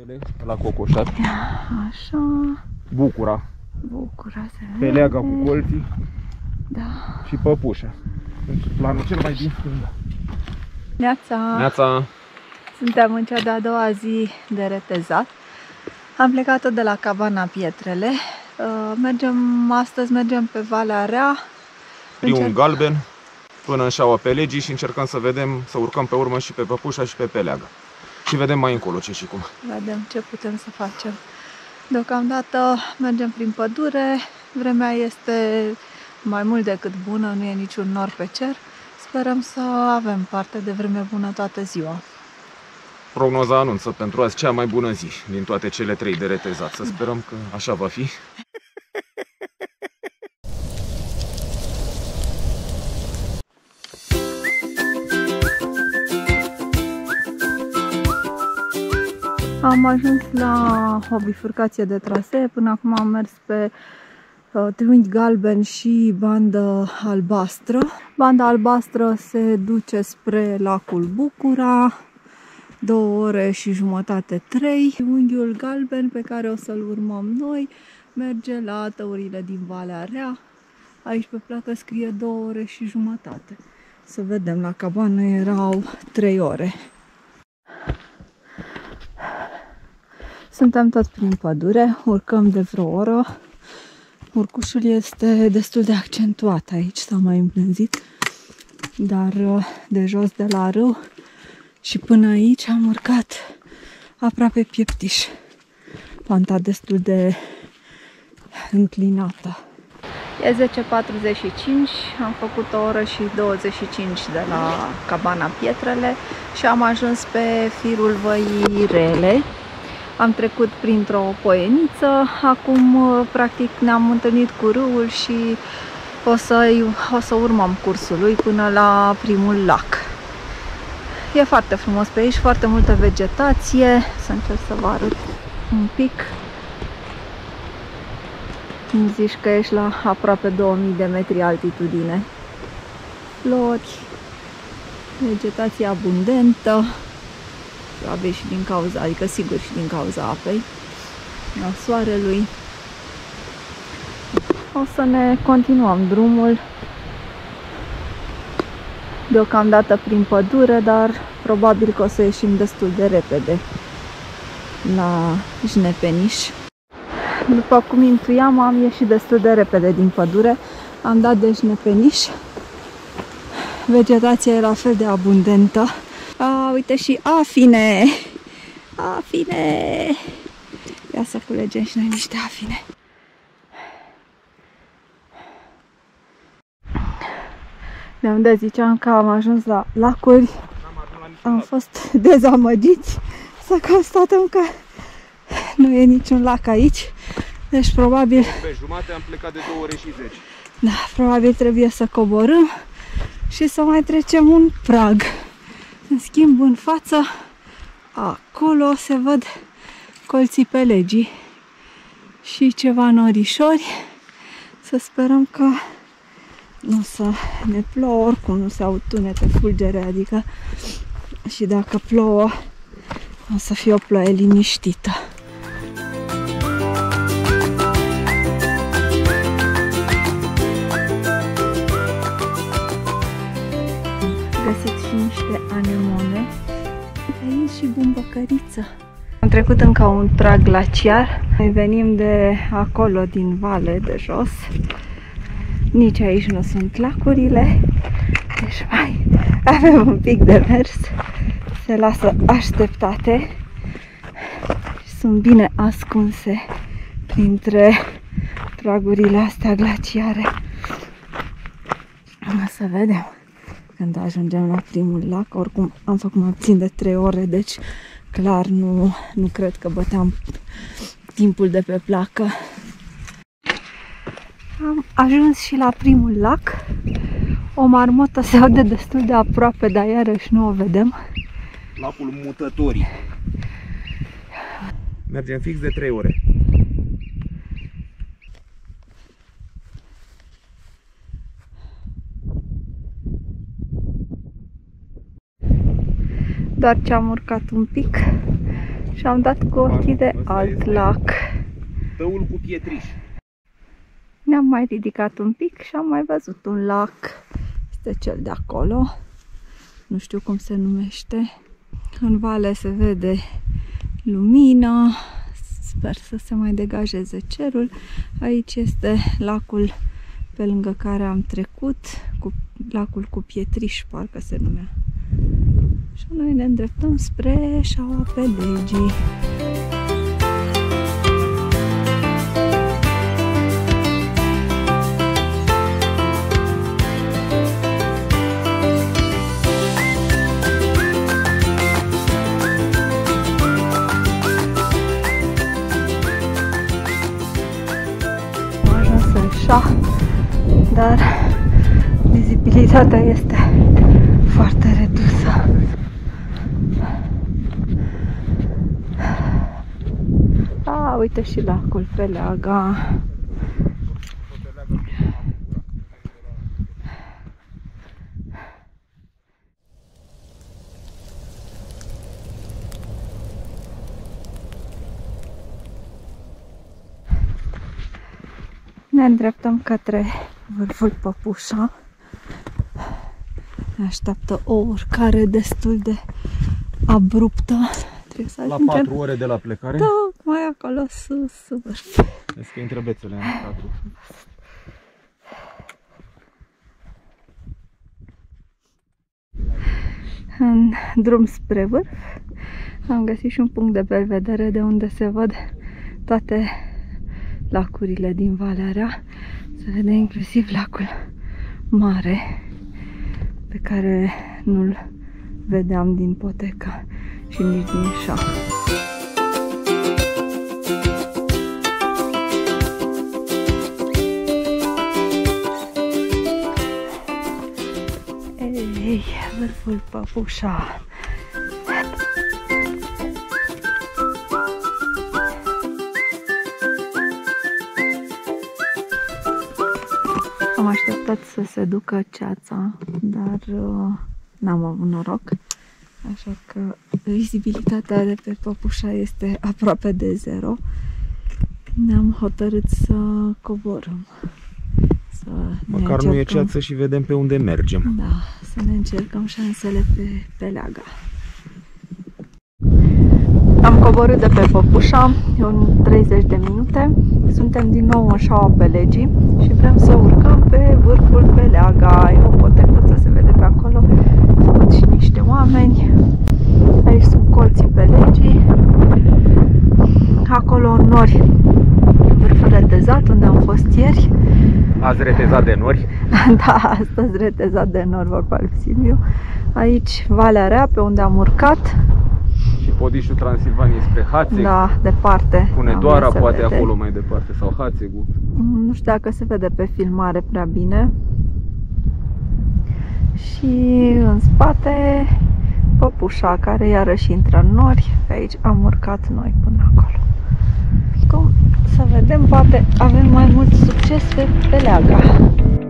La Cocoșat. Așa. Bucura. Bucura se vede. Peleaga cu colții. Da. Și Păpușa. În planul cel mai din stânga. Neața. Neața. Suntem în cea de-a doua zi de retezat. Am plecat tot de la Cabana Pietrele. Astăzi mergem pe Valea Rea. Râul Galben până în Șaua Pelegii și încercăm să vedem, să urcăm pe urmă și pe Păpușa și pe Peleaga. Și vedem mai încolo ce și cum. Vedem ce putem să facem. Deocamdată mergem prin pădure. Vremea este mai mult decât bună, nu e niciun nor pe cer. Sperăm să avem parte de vreme bună toată ziua. Prognoza anunță pentru azi cea mai bună zi din toate cele 3 de retezat. Să sperăm că așa va fi. Am ajuns la o bifurcație de trasee. Până acum am mers pe triunghi galben și bandă albastră. Banda albastră se duce spre lacul Bucura, 2 ore și jumătate, 3. Triunghiul galben pe care o să-l urmăm noi merge la tăurile din Valea Rea. Aici pe placă scrie 2 ore și jumătate. Să vedem, la cabană erau 3 ore. Suntem tot prin pădure, urcăm de vreo oră. Urcușul este destul de accentuat aici, s-a mai îmblânzit, dar de jos de la râu și până aici am urcat aproape pieptiș. Panta destul de înclinată. E 10:45, am făcut 1 oră și 25 de la Cabana Pietrele și am ajuns pe firul Văii Rele. Am trecut printr-o poieniță, acum practic ne-am întâlnit cu râul și o să urmăm cursul lui până la primul lac. E foarte frumos pe aici, foarte multă vegetație, să încerc să vă arăt un pic. Îmi zici că ești la aproape 2000 de metri altitudine. Flori, vegetație abundentă. Probabil și din cauza, adică sigur și din cauza apei, a soarelui. O să ne continuăm drumul, deocamdată prin pădure, dar probabil că o să ieșim destul de repede la Jnepeniș. După cum intuiam, am ieșit destul de repede din pădure, am dat de Jnepeniș. Vegetația e la fel de abundentă. Uite și afine! Afine! Ia să culegem și noi niște afine. De unde ziceam că am ajuns la lacuri, am fost dezamăgiți să constatăm că nu e niciun lac aici. Deci probabil... Pe jumate am plecat de 2 ore și 10. Da, probabil trebuie să coborâm și să mai trecem un prag. În schimb, în față, acolo se văd colții Pelegii și ceva norișori. Să sperăm că nu să ne plouă, oricum nu se aud tunete, fulgere, adică și dacă plouă, o să fie o ploaie liniștită. Găsit și niște anemone. Aici și bumbăcăriță. Am trecut încă un prag glaciar. Noi venim de acolo, din vale de jos. Nici aici nu sunt lacurile. Deci mai avem un pic de mers. Se lasă așteptate. Sunt bine ascunse printre pragurile astea glaciare. O să vedem când ajungem la primul lac. Oricum am făcut mai puțin de 3 ore, deci clar nu cred că băteam timpul de pe placă. Am ajuns și la primul lac. O marmotă se aude destul de aproape, dar iarăși nu o vedem. Lacul Mutătorii. Mergem fix de 3 ore. Doar ce am urcat un pic Și am dat cu ochii de alt lac. Tăul cu pietriș. Ne-am mai ridicat un pic și am mai văzut un lac. Este cel de acolo. Nu știu cum se numește. În vale se vede lumina. Sper să se mai degajeze cerul. Aici este lacul pe lângă care am trecut, lacul cu pietriș, parcă se numea. Și noi ne îndreptăm spre Șaua Pelegii. Dar vizibilitatea este foarte redusă. Uite și lacul Peleaga. Ne îndreptăm către vârful Păpușa. Ne așteaptă o urcare destul de abruptă. Trebuie să ajungem la 4 ore de la plecare. Tocmai acolo sus, vârf. Vezi că intră bețele în 4. În drum spre vârf am găsit și un punct de belvedere de unde se văd toate lacurile din Valea Rea. Se vede inclusiv lacul mare pe care nu-l vedeam din Poteca și nici din Șa. Ei, vârful Păpușa. Am așteptat să se ducă ceața, dar n-am avut noroc, așa că vizibilitatea de pe Păpușa este aproape de zero. Ne-am hotărât să coborâm. Măcar nu e ceață și vedem pe unde mergem. Da, să ne încercăm șansele pe Peleaga. Am coborât de pe Păpușa în 30 de minute. Suntem din nou în Șaua Pelegii și vrem să urcăm pe vârful Peleaga. E o potecuță, se vede pe acolo. Văd și niște oameni. Aici sunt colții Pelegii. Acolo în nori, vârful retezat, unde am fost ieri. Azi retezat de nori? Da, astăzi retezat de nori, vorba lui Silviu. Aici Valea Rea, pe unde am urcat. Și Podișul Transilvaniei spre Hațeg. Da, departe. Hunedoara, poate vede acolo mai departe, sau Hațegul. Nu știu dacă se vede pe filmare prea bine. Și în spate Păpușa, care iarăși intră în nori. Aici am urcat noi până acolo. Cum să vedem, poate avem mai mult succes pe Peleaga.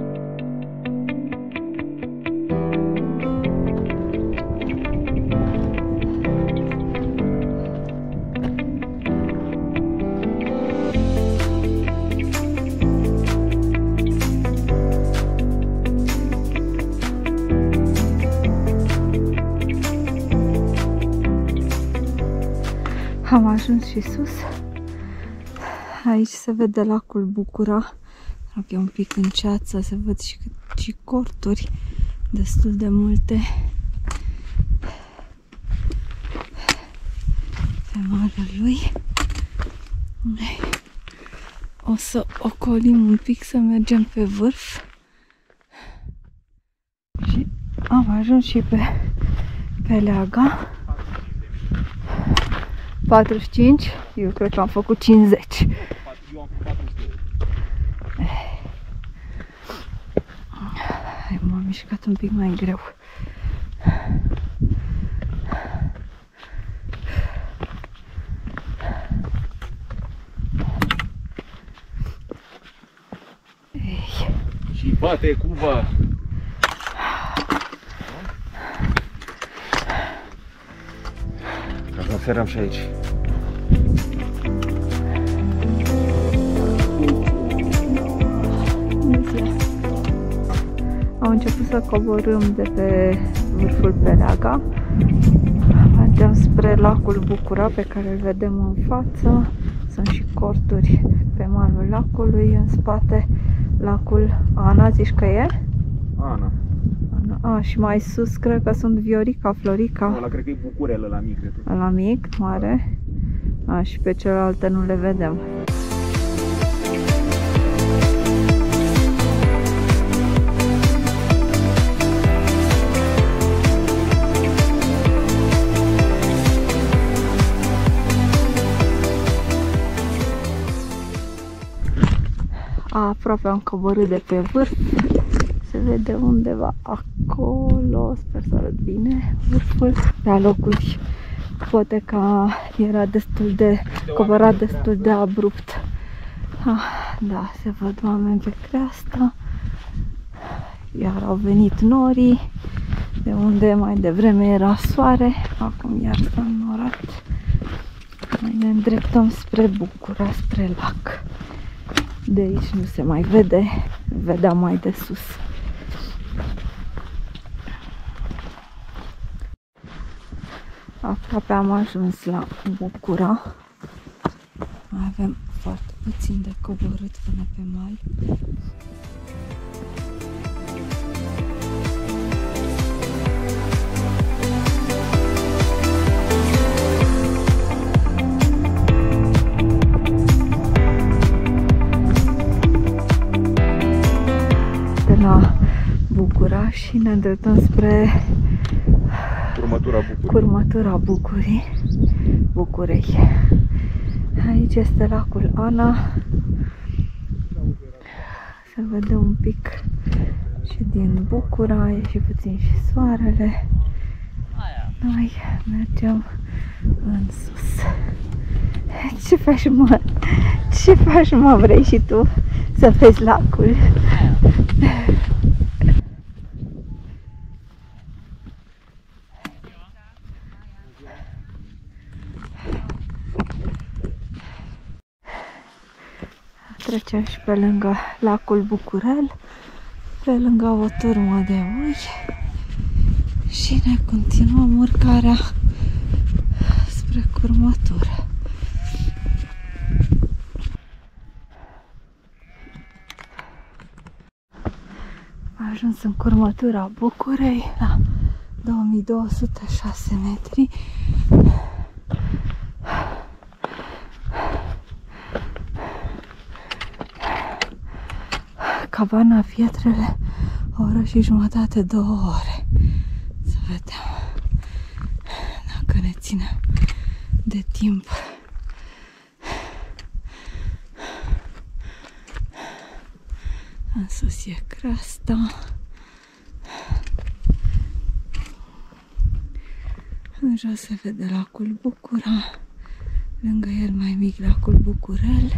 Am ajuns și sus. Aici se vede lacul Bucura. E un pic în ceață, se văd și corturi destul de multe pe malul lui. O să ocolim un pic să mergem pe vârf. Și am ajuns și pe Peleaga. 45, eu cred că am făcut 50. Eu am făcut 42. M-am mișcat un pic mai greu. Și bate cuva. Ca să serăm și aici. excursia. Am început să coborâm de pe vârful Peleaga. Mergem spre lacul Bucura, pe care îl vedem în față. Sunt și corturi pe malul lacului, în spate lacul Ana, zici că e? Ana. A, și mai sus cred că sunt Viorica, Florica. Ăla cred că e Bucurel, ăla mic, cred. Ăla mic, mare. A, și pe celelalte nu le vedem. Aproape am coborât de pe vârf. Se vede undeva acolo, sper să arăt bine vârful. La locuri poteca era destul de coborât, destul de abrupt. Da, se văd oameni pe creastă. Iar au venit norii, de unde mai devreme era soare, acum iar s-a înnorat. Noi ne îndreptăm spre Bucura, spre lac. De aici nu se mai vede, vedea mai de sus. Aproape am ajuns la Bucura. Mai avem foarte puțin de coborât până pe mal. La Bucura și ne îndreptăm spre curmătura Bucurei. Aici este lacul Ana. Se vede un pic și din Bucura, e și puțin și soarele. Noi mergem în sus. Ce faci, mă? Ce faci, mă? Vrei și tu să vezi lacul? Trecem și pe lângă lacul Bucurel, pe lângă o turmă de oi și ne continuăm urcarea spre curmătură. Am ajuns în curmătura Bucurei la 2206 metri. Cabana Pietrele, o oră și jumătate, 2 ore. Să vedem dacă ne ținem de timp. În sus e creasta. În jos se vede lacul Bucura, lângă el mai mic lacul Bucurel.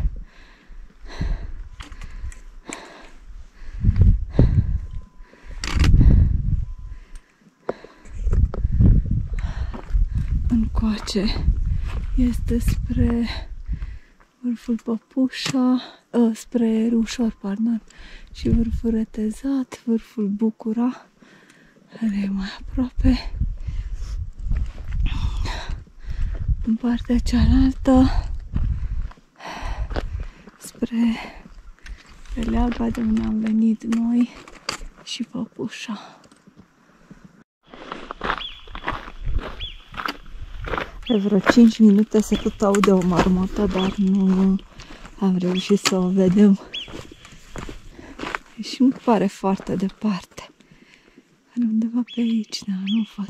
Încoace este spre vârful Păpușa, spre Rușor, pardon, și vârful Retezat, vârful Bucura, care e mai aproape. În partea cealaltă, spre Peleaga, de unde am venit noi, și Păpușa. De vreo 5 minute se tot aude o marmotă, dar nu am reușit să o vedem. Și nu pare foarte departe. Undeva pe aici, dar nu văd.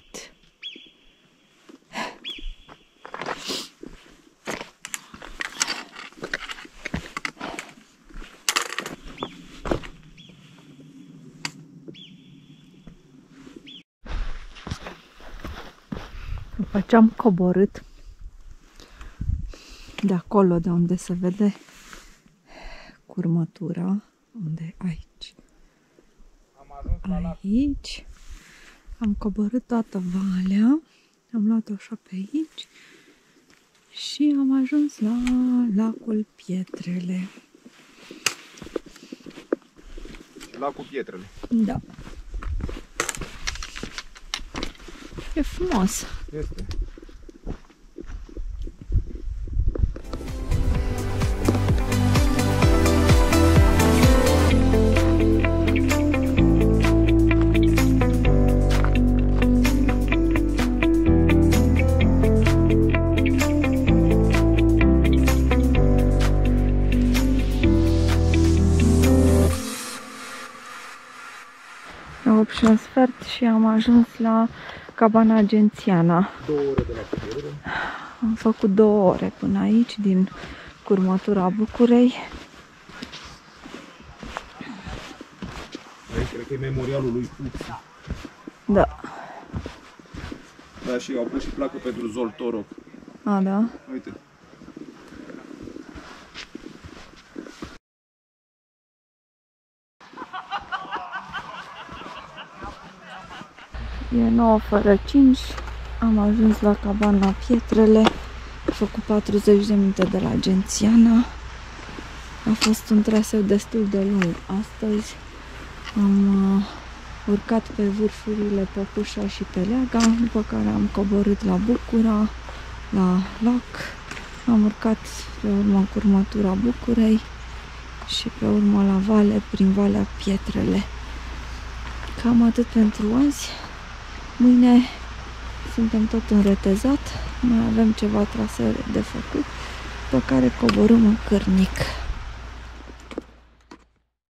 După ce am coborât de acolo, de unde se vede curmătura, unde aici, am coborât toată valea, am luat-o așa pe aici și am ajuns la lacul Pietrele. Lacul Pietrele. Da. E frumos. Este. E 8 și un sfert și am ajuns la cabana Gențiana. 2 ore de la Pietre. Am făcut 2 ore până aici, din curmătura Bucurei. Aici cred că e memorialul lui Fuchs. Da. Da, și au pus și placă pentru Zoltorov. A, da? Uite. E 9 fără 5. Am ajuns la cabana Pietrele. A făcut 40 de minute de la Gențiana. A fost un traseu destul de lung astăzi. Am urcat pe vârfurile Păpușa și Peleaga, după care am coborât la Bucura, la lac. Am urcat pe urmă în curmătura Bucurei și pe urmă la vale, prin Valea Pietrele. Cam atât pentru azi. Mâine suntem tot în Retezat, mai avem ceva trasee de făcut, pe care coborâm în Cârnic.